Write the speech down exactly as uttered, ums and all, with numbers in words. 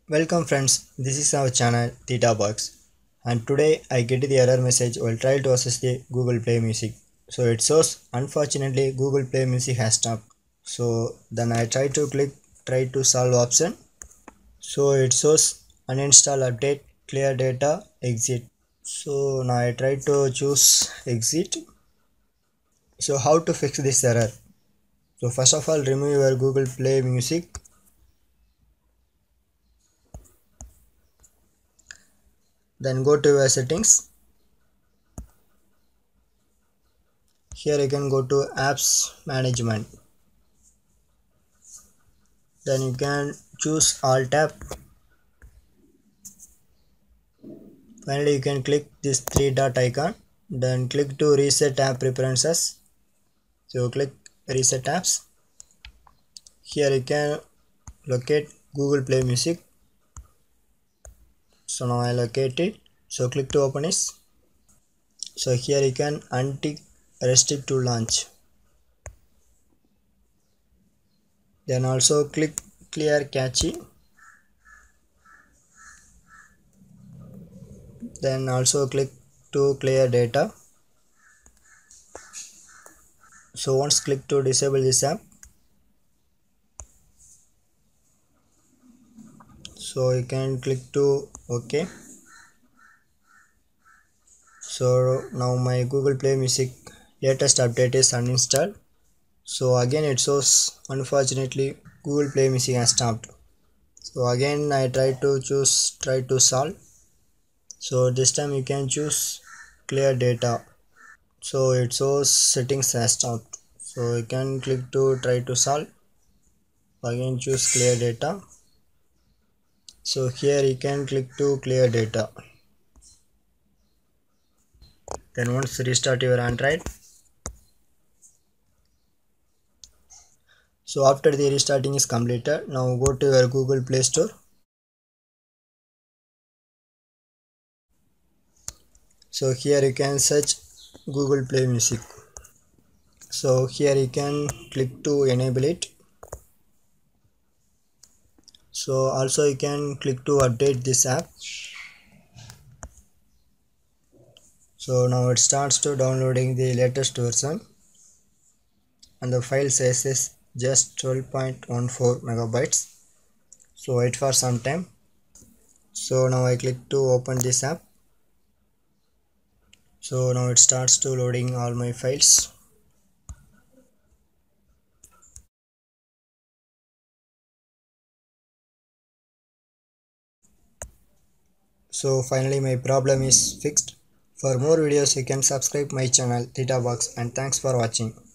Welcome friends, this is our channel Theta Box, and today I get the error message while trying to access the Google Play Music. So it shows unfortunately Google Play Music has stopped. So then I try to click try to solve option. So it shows uninstall update clear data exit. So now I try to choose exit. So how to fix this error? So first of all remove your Google Play Music. Then go to your settings. Here you can go to apps management. Then you can choose alt tab. Finally you can click this three dot icon. Then click to reset app preferences. So click reset apps. Here you can locate Google Play Music. So now I locate it. So click to open it. So here you can untick restrict to launch. Then also click clear cache. Then also click to clear data. So once click to disable this app. So you can click to OK. So now my Google Play Music latest update is uninstalled. So again it shows unfortunately Google Play Music has stopped. So again I try to choose try to solve. So this time you can choose clear data. So it shows settings has stopped. So you can click to try to solve. Again choose clear data. So here you can click to clear data. Then once restart your Android. So after the restarting is completed, now go to your Google Play Store. So here you can search Google Play Music. So here you can click to enable it. So also you can click to update this app. So now it starts to downloading the latest version, and the file size is just twelve point one four megabytes. So wait for some time. So now I click to open this app. So now it starts to loading all my files. So finally my problem is fixed. For more videos you can subscribe my channel Theta Box, and thanks for watching.